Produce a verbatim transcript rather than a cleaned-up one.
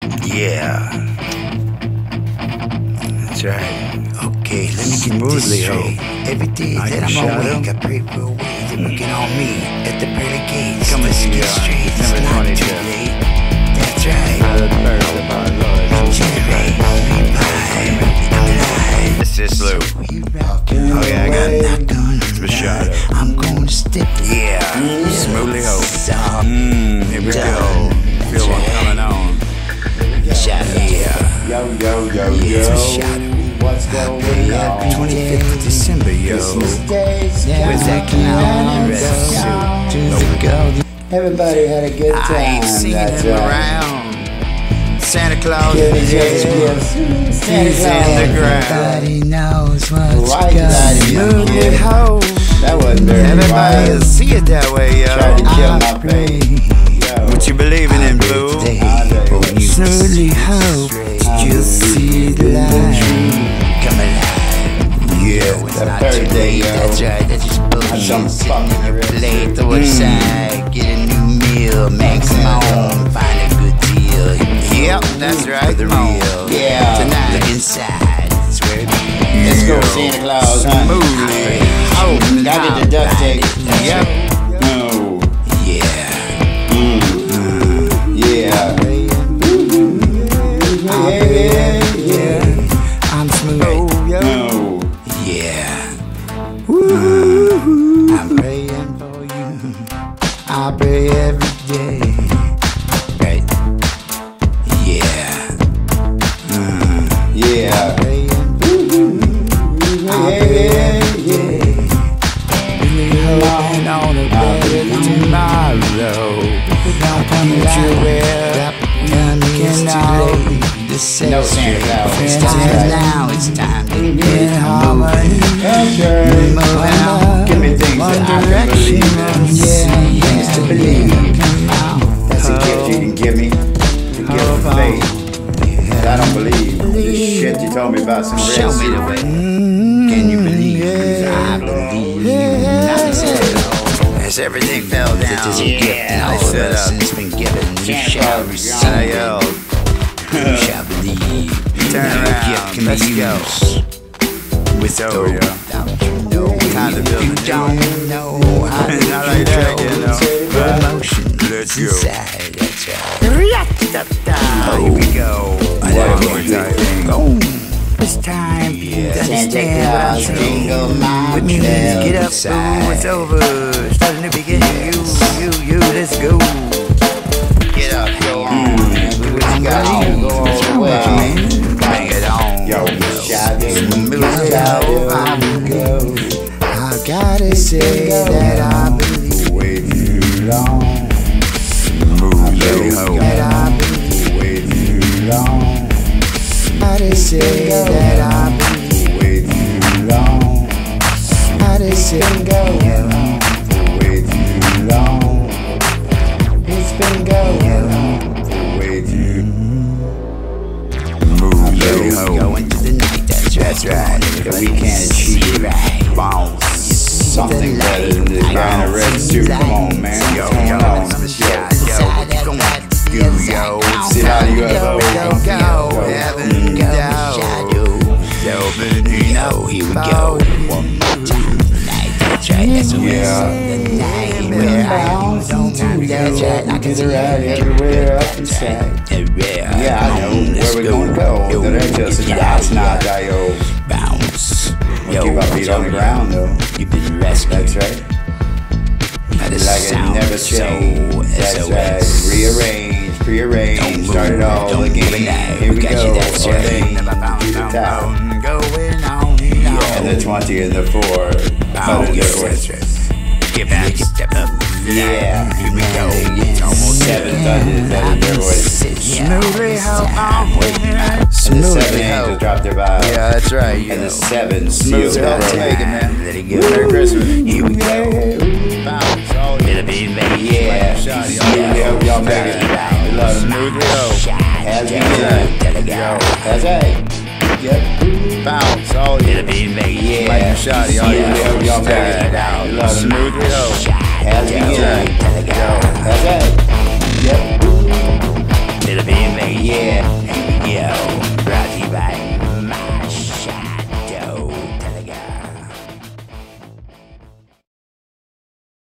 Yeah. That's right. Okay, let me get this straight. Every day that I'm awake, I pray for a way. They're looking on me at the pearly gates. Come and get straight. It's not too late. That's right. Generate, revive, I'm alive. It's just Lou. Oh yeah, I got it. It's Machado. I'm gonna step. Yeah. Smoothly Hope. Mmm, here we go. Feel one coming on. Machado. Yeah. Yo, yo, yo, Yes, yo. Machado. What's going on? twenty-fifth of December, yo. Where's that clown? Everybody had a good time. I ain't seen That's him right. around. Santa Claus Yeah, is yeah, here. yeah. He's in the ground. Everybody knows what's Right, going daddy. on. Smoothly Hope. That wasn't very Everybody will wise. see it that way, Tried to yo. kill I my pray faith. Yo. What you believing in, Blue? today for for you. Smoothly hope that you'll see the light. Come alive. Yeah. It's That not third too day, late. yo. That's right. That's just bullshit. some Sitting fucking in your rest. plate, throw it aside, get a new meal, man. Come on, find a good deal. Yep, that's right. For the Come on. real. Yeah. Tonight, look inside. That's where it begins. Let's go, Santa Claus, huh? Smoothly Hope. Gotta get the duct tape. Yep. No. Yeah. Mm. Yeah. Yeah, yeah, yeah. I'm smooth. No. Yeah. Woo. I'm praying for you. I pray every day. Right. Yeah. Yeah. Praying for you. I pray every day. Really hoping on a better tomorrow. Future where can all be the same. No Santa Claus. Friends, That's and right. now it's time to get in harmony. Okay. Moving on. Give me things One that I can direction, believe in. yeah, Things to believe. come on. That's a gift you can give me. The gift of faith. But I don't believe this shit you told me about some red Show me the soup. way. Can you believe? I believe. Now they say, As everything fell that down. is a gift, and all I of set us up. has been given. You Santa shall Claus, receive And I it. yelled, You shall believe. turn Your around. gift can Let's be go. used. It's over, yo. Without you know, Time to if build you a new don't one. know how to I like that, you know. control emotion Let's go. inside. That's right. Here we go. I What know a what good you're thing. Boom. It's time for you to Santa understand what I'm Claus, saying. jingle my With me, bells. Get up, boom, it's over. Start a new beginning. You, you, you, let's go. Get up, go on. Do what you got to go all the way. Bring it on. Yo, Machado, Machado, Machado, I gotta say that I believe way too long. Smoothly Hope. that I believe. Way too long. Gotta say that I believe. Way too long. Gotta say Way too long. It's been going on for way too Smoothly Hope. going to the night. That's right. That's right. That we can't achieve Bounce. something better than this guy in a red suit. Come on, man. Yo, What's going yo, on? some shot, yo. What you gonna do, yo? Sit out of U F O. Go, go, Go. heaven, go. Yo, Oh, here we go. One more time tonight. That's right. That's what Yeah. the night where I don't do that's right. I can see right everywhere up inside. Yeah, Yeah, I know where we're gonna go. That ain't just a dance now, Dio. Bounce. Keep our feet on the ground, though. You've been rescued. That's right. By the Like it sound never so changed. That's S O right. S. Rearrange, prearrange, Don't start it move, all don't again. move it now. Here We we got go. you, that's right. Ordained Never to bound, the bound, top. bound, going on, And the twenty and the four. Oh, Other yes, than- that's right. Get back, step up. Yeah. Here we go. It's almost seven thunders that are their voice. Smoothly Hope. And the seven Smoothly angels Hope. dropped their vials. Yeah, that's right. You And know. the seven Smooth sealed Hope. the Take it, man. Let it go. Merry Christmas. Here we go. Bounce. All you. It'll be made. Yeah. Shotty, Smoothly Hope, y'all make it. We love it. Smoothly Hope. As we Let it do. go. That's right. Yep. Bounce. All you. It'll be made. Yeah. Like a shotty, all you Smoothly Hope, y'all make it. We love it. Smoothly Hope. As we do. Let it go. That's right. Yep. It'll be made. Yeah.